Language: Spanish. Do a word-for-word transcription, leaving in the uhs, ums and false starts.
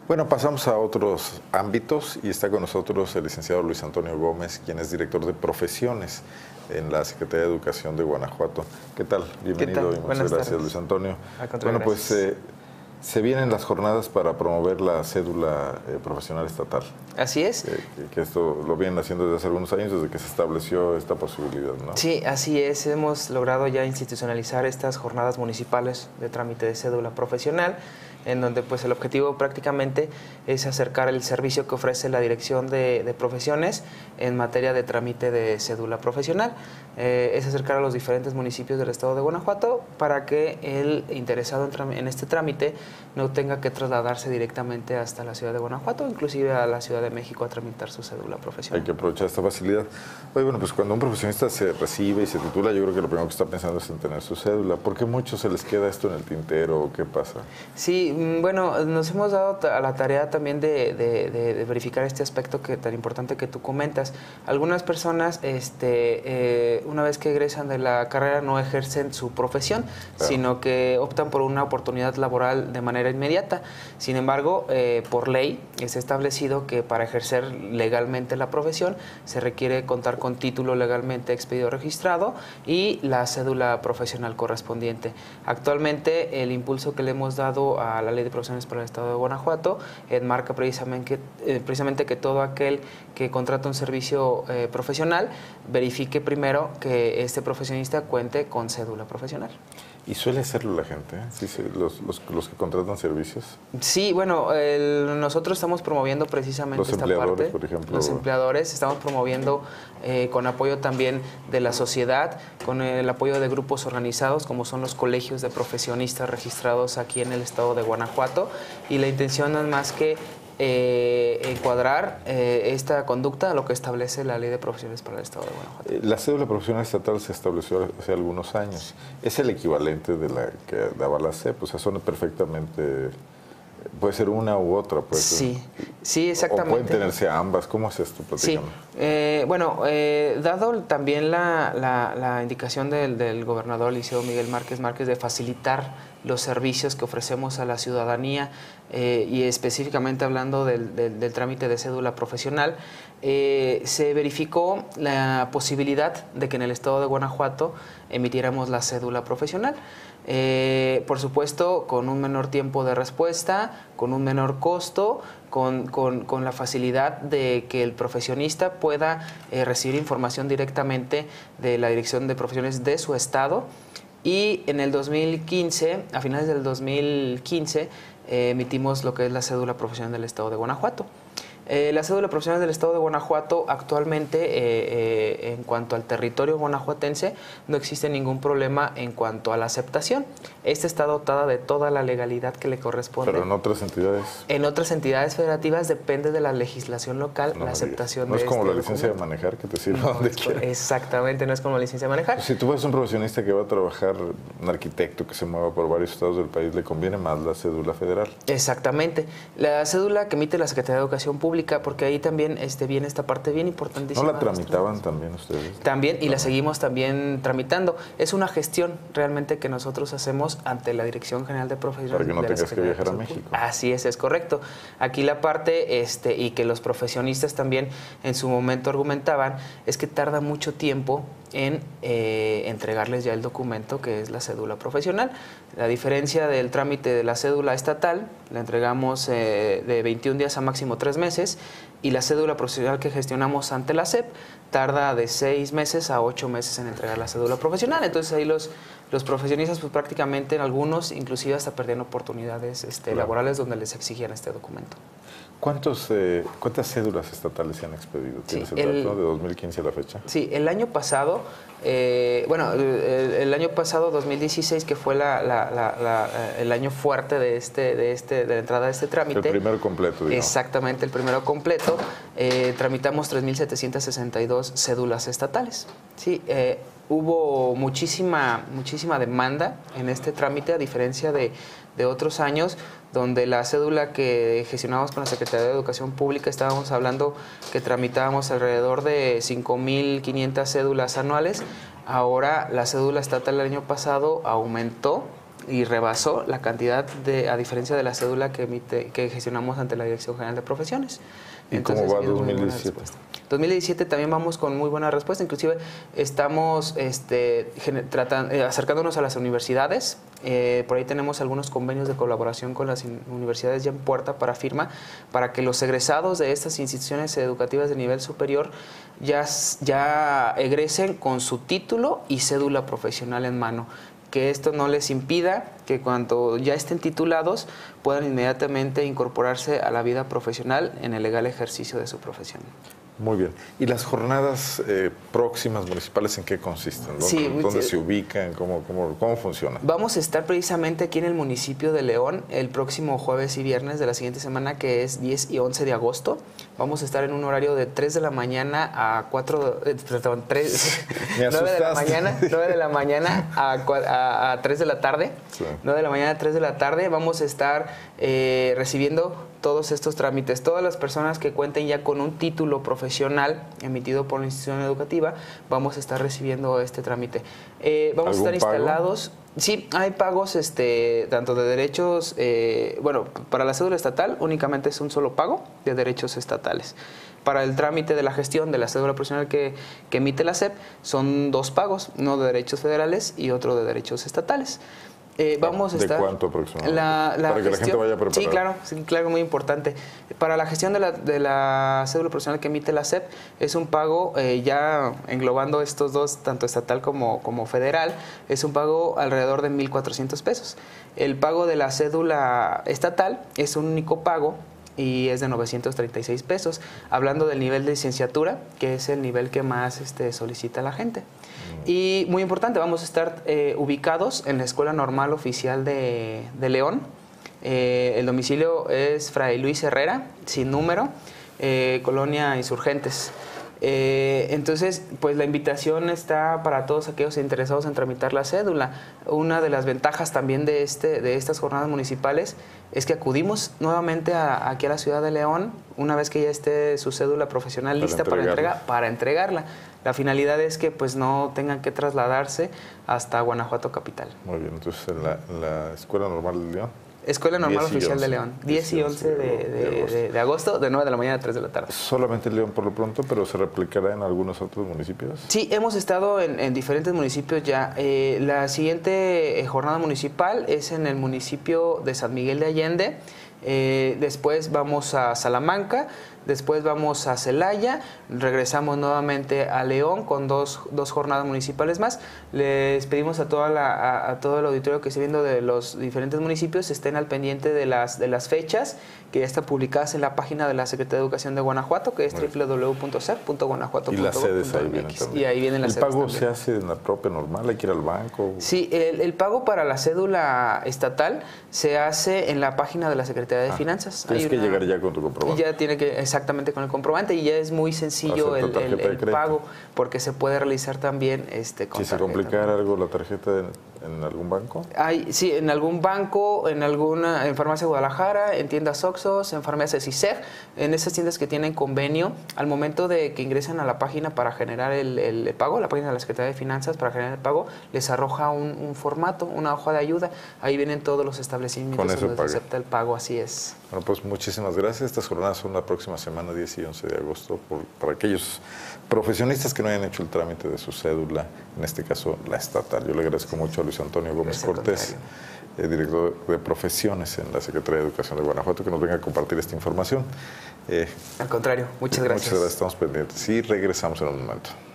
Bueno, pasamos a otros ámbitos y está con nosotros el licenciado Luis Antonio Gómez, quien es director de profesiones en la Secretaría de Educación de Guanajuato. ¿Qué tal? Bienvenido. ¿Qué tal? Y muchas Buenas gracias, tardes. Luis Antonio. Bueno, pues eh, se vienen las jornadas para promover la cédula eh, profesional estatal. Así es. Eh, que, que esto lo vienen haciendo desde hace algunos años, desde que se estableció esta posibilidad, ¿no? Sí, así es. Hemos logrado ya institucionalizar estas jornadas municipales de trámite de cédula profesional, en donde pues el objetivo prácticamente es acercar el servicio que ofrece la Dirección de, de Profesiones en materia de trámite de cédula profesional. Eh, es acercar a los diferentes municipios del estado de Guanajuato para que el interesado en, en este trámite no tenga que trasladarse directamente hasta la ciudad de Guanajuato, inclusive a la Ciudad de México a tramitar su cédula profesional. Hay que aprovechar esta facilidad. Oye, bueno, pues cuando un profesionista se recibe y se titula, yo creo que lo primero que está pensando es en tener su cédula. ¿Por qué muchos se les queda esto en el tintero o qué pasa? Sí, bueno, nos hemos dado a la tarea también de, de, de, de verificar este aspecto que tan importante que tú comentas. Algunas personas, este, eh, una vez que egresan de la carrera, no ejercen su profesión, claro, sino que optan por una oportunidad laboral de manera inmediata. Sin embargo, eh, por ley es establecido que para ejercer legalmente la profesión se requiere contar con título legalmente expedido registrado y la cédula profesional correspondiente. Actualmente, el impulso que le hemos dado a la Ley de Profesiones para el Estado de Guanajuato enmarca precisamente, eh, precisamente que todo aquel que contrata un servicio eh, profesional verifique primero que este profesionista cuente con cédula profesional. ¿Y suele hacerlo la gente? ¿eh? ¿Sí, sí, los, los, los que contratan servicios? Sí, bueno, el, nosotros estamos promoviendo precisamente los esta empleadores, parte. Por ejemplo. Los empleadores, estamos promoviendo eh, con apoyo también de la sociedad, con el apoyo de grupos organizados como son los colegios de profesionistas registrados aquí en el estado de Guanajuato, y la intención no es más que Eh, encuadrar eh, esta conducta a lo que establece la Ley de Profesiones para el Estado de Guanajuato. Eh, la cédula profesional estatal se estableció hace algunos años. Es el equivalente de la que daba la C E P, o sea, son perfectamente... Puede ser una u otra, pues. Sí, sí, exactamente. O pueden tenerse ambas. ¿Cómo es esto? Sí, eh, bueno, eh, dado también la, la, la indicación del, del gobernador Liceo Miguel Márquez Márquez de facilitar los servicios que ofrecemos a la ciudadanía eh, y específicamente hablando del, del, del trámite de cédula profesional, eh, se verificó la posibilidad de que en el estado de Guanajuato emitiéramos la cédula profesional. Eh, por supuesto, con un menor tiempo de respuesta, con un menor costo, con, con, con la facilidad de que el profesionista pueda eh, recibir información directamente de la Dirección de Profesiones de su estado. Y en el dos mil quince, a finales del dos mil quince, eh, emitimos lo que es la cédula profesional del estado de Guanajuato. Eh, la cédula profesional del estado de Guanajuato actualmente, eh, eh, en cuanto al territorio guanajuatense, no existe ningún problema en cuanto a la aceptación. Esta está dotada de toda la legalidad que le corresponde. Pero en otras entidades. En otras entidades federativas depende de la legislación local no la aceptación no de es como este la licencia documento. de manejar que te sirve no, donde es, quieras. Exactamente, no es como la licencia de manejar. Si tú ves un profesionista que va a trabajar, un arquitecto que se mueva por varios estados del país, le conviene más la cédula federal. Exactamente. La cédula que emite la Secretaría de Educación Pública, porque ahí también este, viene esta parte bien importantísima. ¿No la tramitaban también ustedes? También, y la seguimos también tramitando. Es una gestión realmente que nosotros hacemos ante la Dirección General de Profesiones. Para que no de tengas que viajar a México. Así es, es correcto. Aquí la parte, este, y que los profesionistas también en su momento argumentaban, es que tarda mucho tiempo en eh, entregarles ya el documento que es la cédula profesional. La diferencia del trámite de la cédula estatal, la entregamos eh, de veintiún días a máximo tres meses, y la cédula profesional que gestionamos ante la S E P tarda de seis meses a ocho meses en entregar la cédula profesional. Entonces ahí los, los profesionistas pues prácticamente en algunos inclusive hasta perdían oportunidades este, claro. laborales donde les exigían este documento. ¿Cuántos, eh, ¿Cuántas cédulas estatales se han expedido? ¿Tienes sí, el dato de dos mil quince a la fecha? Sí, el año pasado, eh, bueno, el, el año pasado, dos mil dieciséis, que fue la, la, la, la, el año fuerte de, este, de, este, de la entrada de este trámite. El primero completo, digamos. Exactamente, el primero completo. Eh, tramitamos tres mil setecientas sesenta y dos cédulas estatales. Sí, eh, hubo muchísima, muchísima demanda en este trámite, a diferencia de, de otros años, donde la cédula que gestionábamos con la Secretaría de Educación Pública, estábamos hablando que tramitábamos alrededor de cinco mil quinientas cédulas anuales. Ahora la cédula estatal el año pasado aumentó y rebasó la cantidad de, a diferencia de la cédula que emite, que gestionamos ante la Dirección General de Profesiones. ¿Y Entonces, cómo va dos mil diecisiete? dos mil diecisiete también vamos con muy buena respuesta, inclusive estamos este, tratan, eh, acercándonos a las universidades, eh, por ahí tenemos algunos convenios de colaboración con las universidades ya en puerta para firma, para que los egresados de estas instituciones educativas de nivel superior ya, ya egresen con su título y cédula profesional en mano. Que esto no les impida que cuando ya estén titulados puedan inmediatamente incorporarse a la vida profesional en el legal ejercicio de su profesión. Muy bien. ¿Y las jornadas eh, próximas municipales en qué consisten? ¿Dónde, sí, ¿dónde sí. se ubican? ¿Cómo, cómo, ¿Cómo funciona? Vamos a estar precisamente aquí en el municipio de León el próximo jueves y viernes de la siguiente semana, que es diez y once de agosto. Vamos a estar en un horario de tres de la mañana a cuatro, eh, perdón, tres, nueve de la mañana, nueve de la mañana a, a, a tres de la tarde. Sí. nueve de la mañana a tres de la tarde. Vamos a estar eh, recibiendo todos estos trámites. Todas las personas que cuenten ya con un título profesional emitido por la institución educativa, vamos a estar recibiendo este trámite. Eh, vamos a estar instalados. Pago? Sí, hay pagos este, tanto de derechos, eh, bueno, para la cédula estatal únicamente es un solo pago de derechos estatales. Para el trámite de la gestión de la cédula profesional que, que emite la S E P son dos pagos, uno de derechos federales y otro de derechos estatales. Eh, vamos a ¿De estar, cuánto aproximadamente? La, la Para que gestión, la gente vaya preparada. Sí, claro, sí, claro, muy importante. Para la gestión de la, de la cédula profesional que emite la S E P es un pago, eh, ya englobando estos dos, tanto estatal como, como federal, es un pago alrededor de mil cuatrocientos pesos. El pago de la cédula estatal es un único pago y es de novecientos treinta y seis pesos, hablando del nivel de licenciatura, que es el nivel que más este, solicita la gente. Y muy importante, vamos a estar eh, ubicados en la Escuela Normal Oficial de, de León. Eh, el domicilio es Fray Luis Herrera, sin número, eh, Colonia Insurgentes. Eh, entonces, pues la invitación está para todos aquellos interesados en tramitar la cédula. Una de las ventajas también de, este, de estas jornadas municipales es que acudimos nuevamente a, aquí a la ciudad de León una vez que ya esté su cédula profesional lista para, entrega, para entregarla. La finalidad es que pues no tengan que trasladarse hasta Guanajuato capital. Muy bien, entonces en la, en la Escuela Normal de León. Escuela Normal Oficial de León, diez y once de, de, de, de agosto, de nueve de la mañana a tres de la tarde. Solamente León por lo pronto, pero ¿se replicará en algunos otros municipios? Sí, hemos estado en, en diferentes municipios ya. Eh, la siguiente eh, jornada municipal es en el municipio de San Miguel de Allende. Eh, después vamos a Salamanca, después vamos a Celaya, regresamos nuevamente a León con dos, dos jornadas municipales más. Les pedimos a, toda la, a, a todo el auditorio que esté viendo de los diferentes municipios estén al pendiente de las, de las fechas que ya están publicadas en la página de la Secretaría de Educación de Guanajuato, que es doble u doble u doble u punto c e p punto guanajuato punto gov punto m x. Y las sedes ahí vienen también. Y ahí vienen las sedes ¿El pago también. se hace en la propia normal? ¿Hay que ir al banco? Sí, el, el pago para la cédula estatal se hace en la página de la Secretaría de ah, Finanzas. Tienes Hay que una, llegar ya con tu comprobante. Ya tiene que, exactamente con el comprobante, y ya es muy sencillo el, el, el pago, porque se puede realizar también este, con si se complicara algo la tarjeta en, en algún banco. Hay, sí, en algún banco, en alguna, en Farmacia Guadalajara, en tiendas Oxxos, en farmacias I S E G, en esas tiendas que tienen convenio, al momento de que ingresen a la página para generar el, el pago, la página de la Secretaría de Finanzas para generar el pago, les arroja un, un formato, una hoja de ayuda. Ahí vienen todos los establecimientos donde se acepta el pago, así es. Bueno, pues muchísimas gracias. Estas jornadas son la próxima semana, diez y once de agosto, por, para aquellos profesionistas que no hayan hecho el trámite de su cédula, en este caso la estatal. Yo le agradezco mucho a Luis Antonio Gómez Cortés, eh, director de profesiones en la Secretaría de Educación de Guanajuato, que nos venga a compartir esta información. Eh, Al contrario, muchas gracias. Muchas gracias, estamos pendientes y regresamos en un momento.